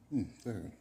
There.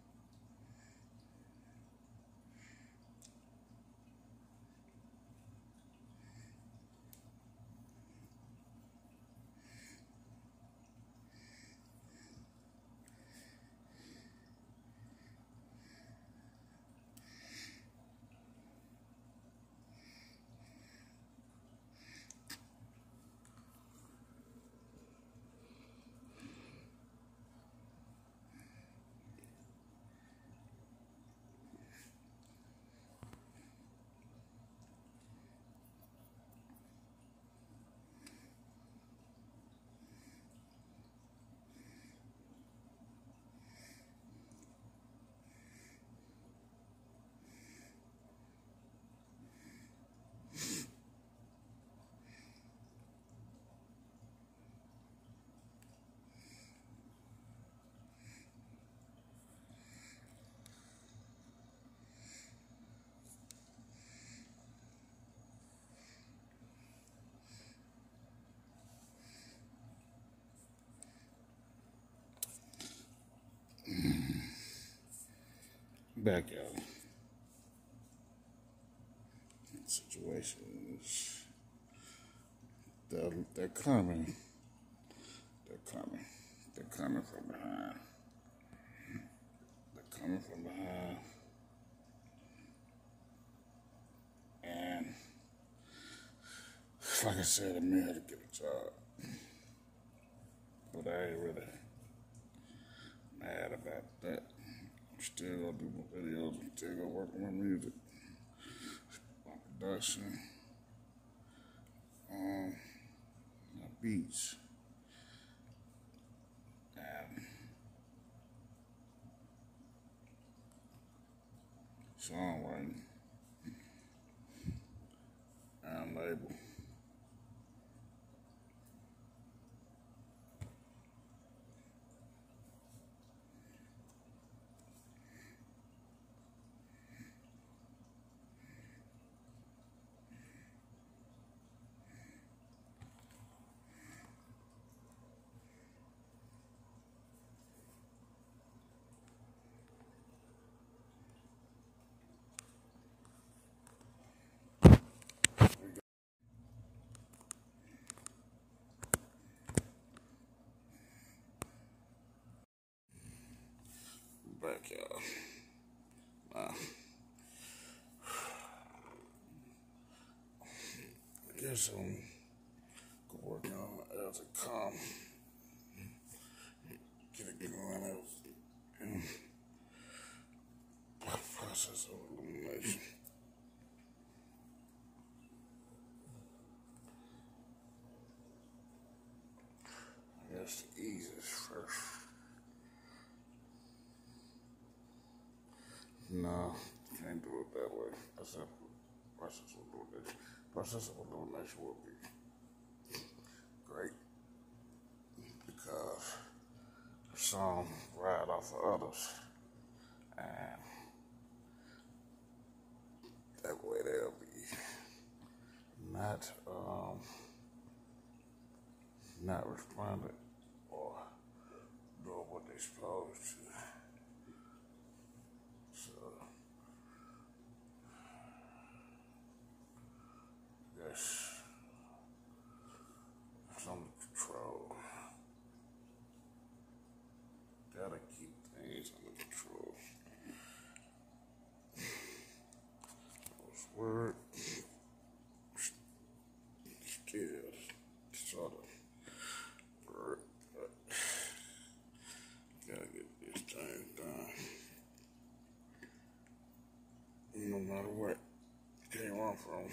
Back out. Situations. They're coming. They're coming. They're coming from behind. They're coming from behind. And like I said, I'm here to get a job. But I ain't really mad about that. I'm still gonna do my videos. I'm still gonna work on my music, my production, my beats, and songwriting, and label. Back, y'all. I guess I'm working on as a calm, get it going out in process of elimination. I guess the easiest first. No, can't do it that way. I said process of elimination. Process of elimination would be great because some ride off of others, and that way they'll be not responding or doing what they're supposed to. So that's some control. Gotta keep things under control. Those words still sort of work, but gotta get this thing done. No matter what came on from.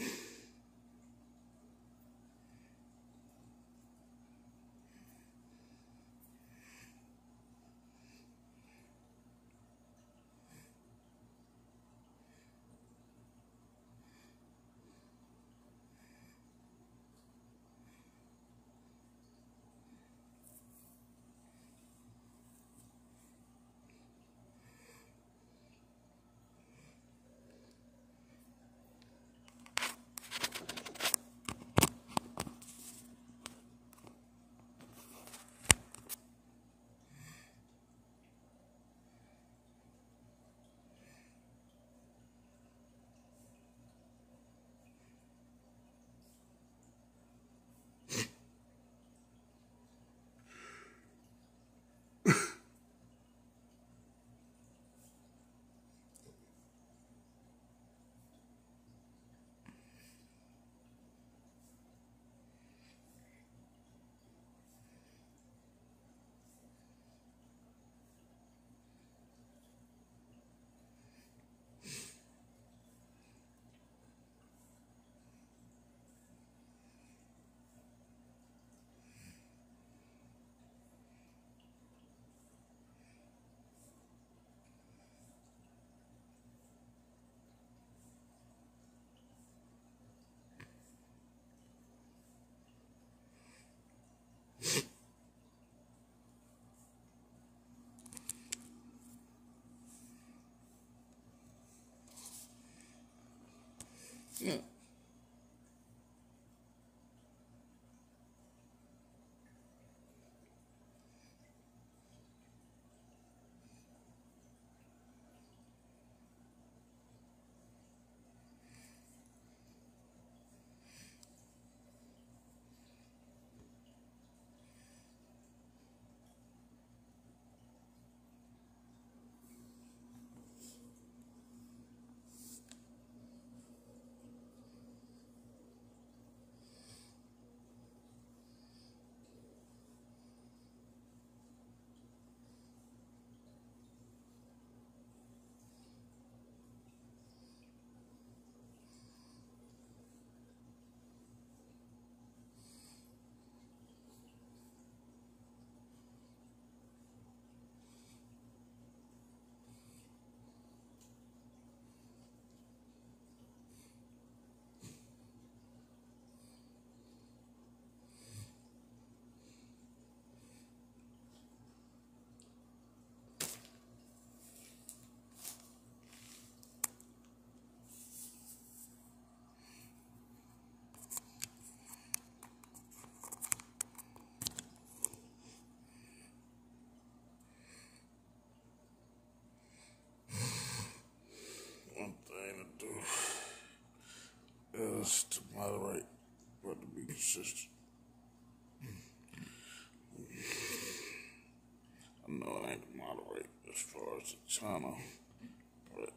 know it ain't to moderate as far as the channel, but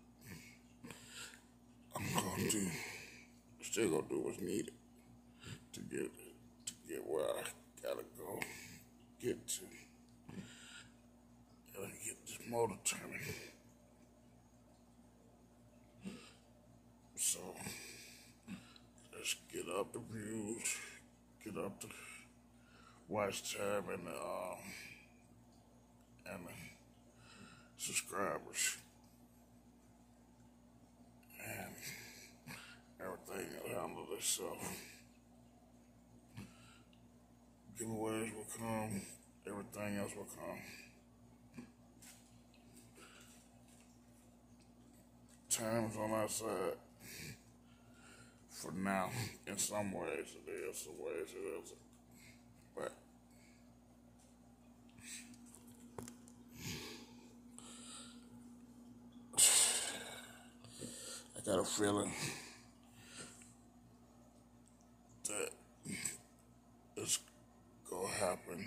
I'm gonna do, still gonna do what's needed to get where I gotta go, get to, gotta get this motor turning. So let's get up the views, get up the watch time and the subscribers, and everything will handle itself. Giveaways will come, everything else will come. Time is on our side. For now, in some ways it is, some ways it isn't. But I got a feeling that it's gonna happen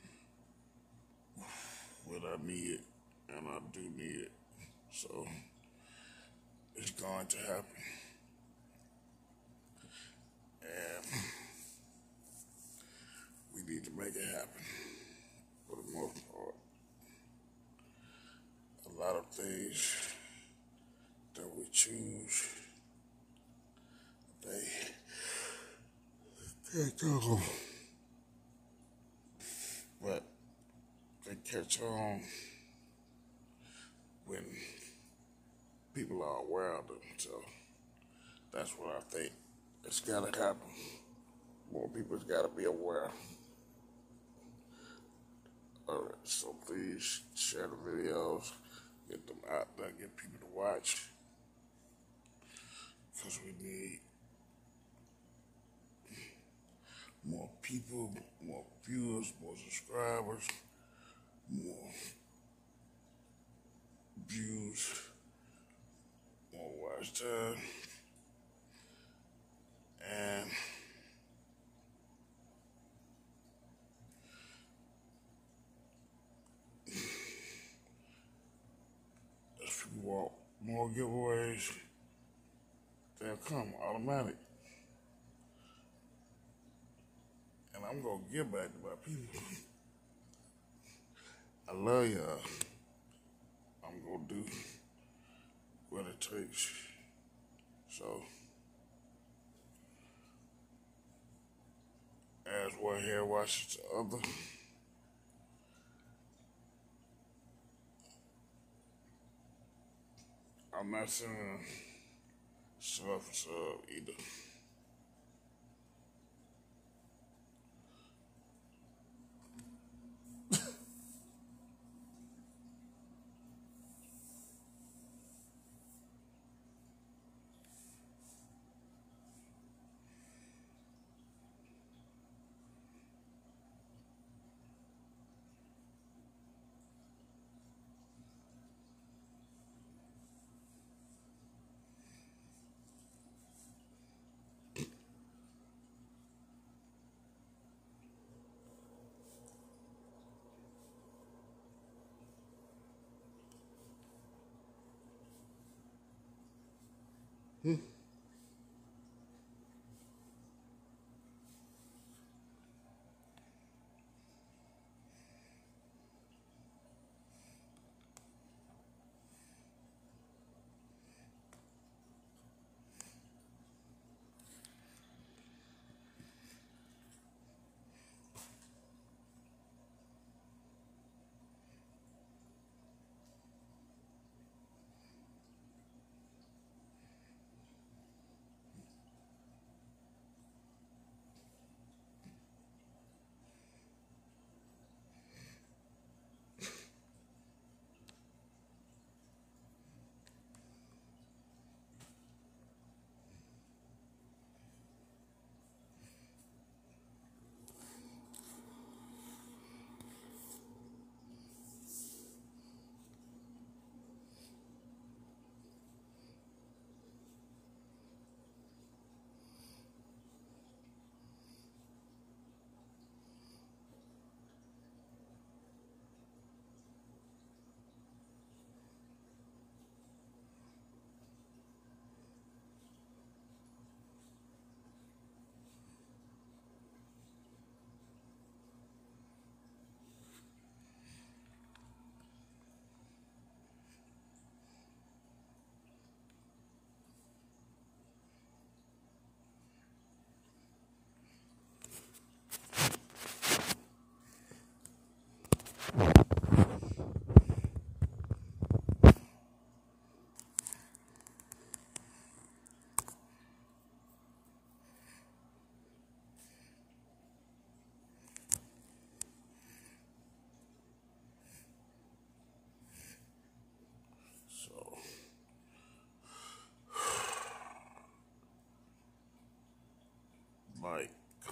when I need it, and I do need it. So it's going to happen. And we need to make it happen for the most part. A lot of things that we choose, they can't go. But they catch on when people are aware of them. So that's what I think. It's gotta happen. More people's gotta be aware. So please share the videos, get them out there, get people to watch. Because we need more people, more viewers, more subscribers, more views, more watch time, and if people want more giveaways, they'll come automatic. And I'm gonna give back to my people. I love y'all. I'm gonna do what it takes. So, as one hair washes the other, I'm not saying sub for sub either.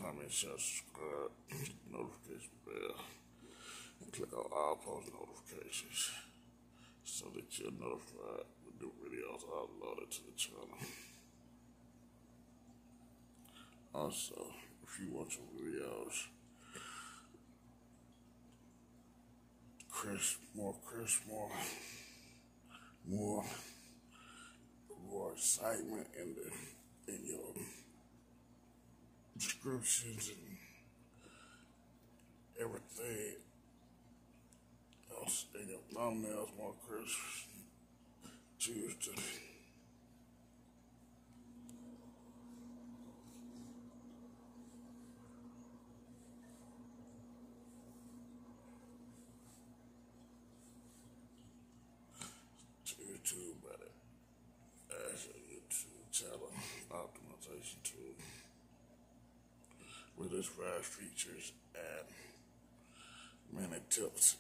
comment, share, subscribe, hit the notification bell, and click on all post notifications so that you're notified when new videos are uploaded to the channel. Also, if you want your videos more excitement in your descriptions and everything else, in your thumbnails more crisp, choose to YouTube better as your YouTube channel optimization tool with its vast features and many tips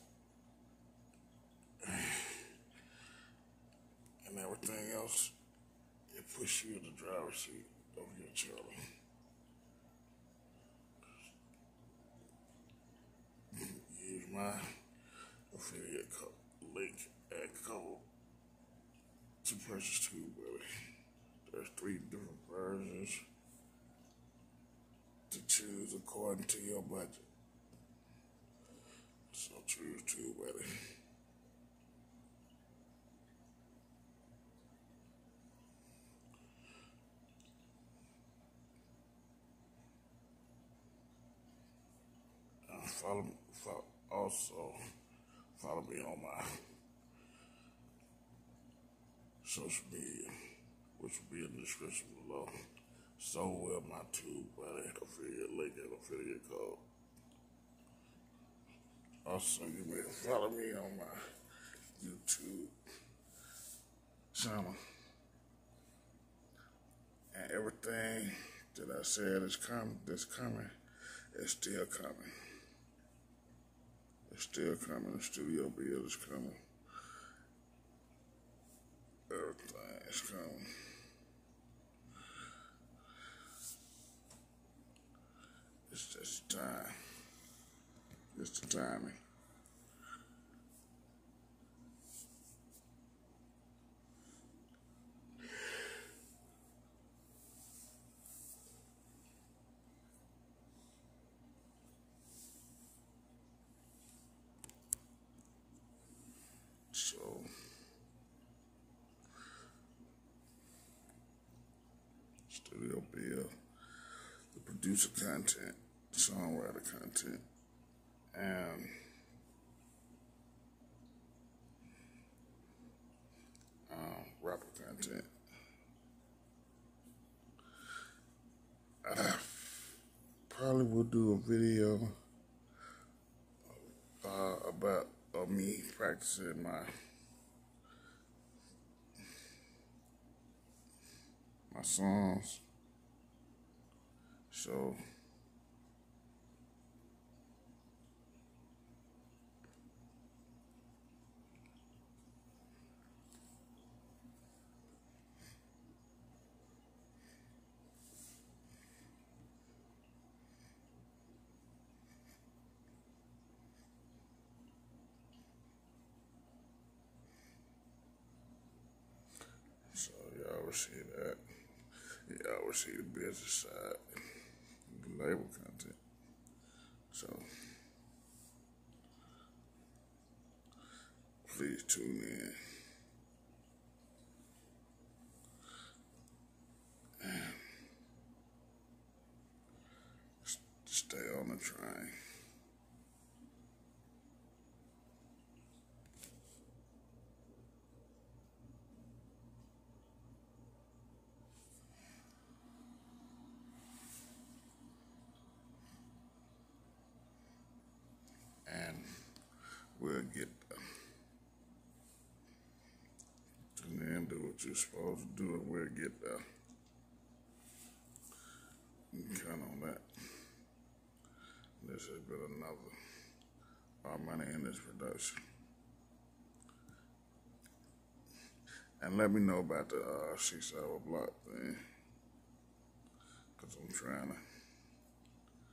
and everything else. It puts you in the driver's seat of your channel. Use my affiliate link and code to purchase TubeBuddy. There's 3 different versions to choose according to your budget. So choose TubeBuddy. Follow me on my social media, which will be in the description below. So will my TubeBuddy affiliate link and affiliate code. Also, you may follow me on my YouTube channel. And everything that I said is that's coming, is still coming. It's still coming. The studio build is coming. Everything is coming. It's just time. It's the timing. So, studio build, the producer content, the songwriter content, and rapper content. I probably will do a video about me practicing my songs. So y'all will see that. Y'all will see the business side, the label content. So please tune in. And stay on the train. And we'll get tune in, do what you're supposed to do, and we'll get there. You can count on that. This has been another Our Money in This production. And let me know about the 6 hour block thing, because I'm trying to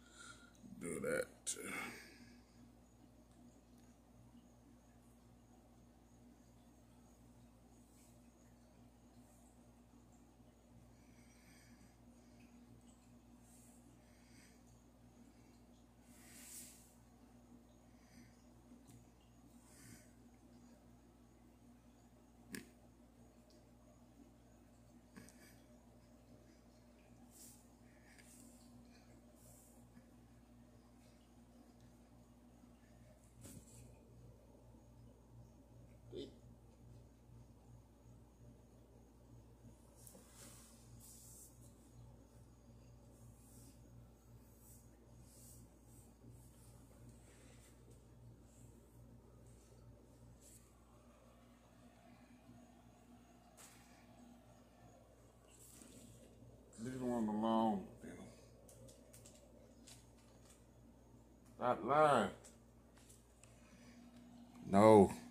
Leave one alone. Stop lying. No.